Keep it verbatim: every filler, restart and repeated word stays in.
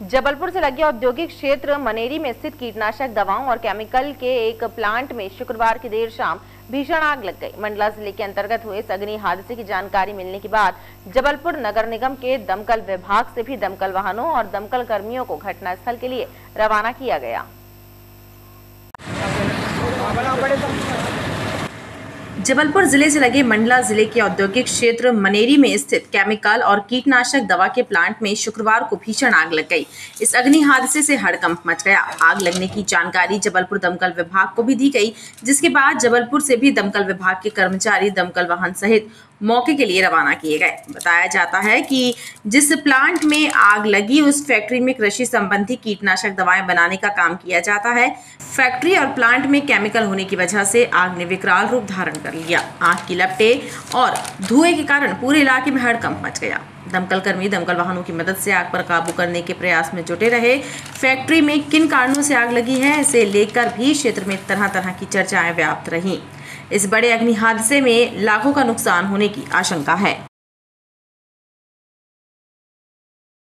जबलपुर से लगे औद्योगिक क्षेत्र मनेरी में स्थित कीटनाशक दवाओं और केमिकल के एक प्लांट में शुक्रवार की देर शाम भीषण आग लग गई। मंडला जिले के अंतर्गत हुए इस अग्नि हादसे की जानकारी मिलने के बाद जबलपुर नगर निगम के दमकल विभाग से भी दमकल वाहनों और दमकल कर्मियों को घटनास्थल के लिए रवाना किया गया। जबलपुर जिले से लगे मंडला जिले के औद्योगिक क्षेत्र मनेरी में स्थित केमिकल और कीटनाशक दवा के प्लांट में शुक्रवार को भीषण आग लग गई। इस अग्नि हादसे से हड़कंप मच गया। आग लगने की जानकारी जबलपुर दमकल विभाग को भी दी गई, जिसके बाद जबलपुर से भी दमकल विभाग के कर्मचारी दमकल वाहन सहित मौके के लिए रवाना किए गए। बताया जाता है कि जिस प्लांट में आग लगी उस फैक्ट्री में कृषि संबंधी कीटनाशक दवाएं बनाने का काम किया जाता है। फैक्ट्री और प्लांट में केमिकल होने की वजह से आग ने विकराल रूप धारण कर लिया। आग की लपटें और धुएं के कारण पूरे इलाके में हड़कंप मच गया। दमकल कर्मी दमकल वाहनों की मदद से आग पर काबू करने के प्रयास में जुटे रहे। फैक्ट्री में किन कारणों से आग लगी है, इसे लेकर भी क्षेत्र में तरह तरह की चर्चाएं व्याप्त रहीं। इस बड़े अग्नि हादसे में लाखों का नुकसान होने की आशंका है।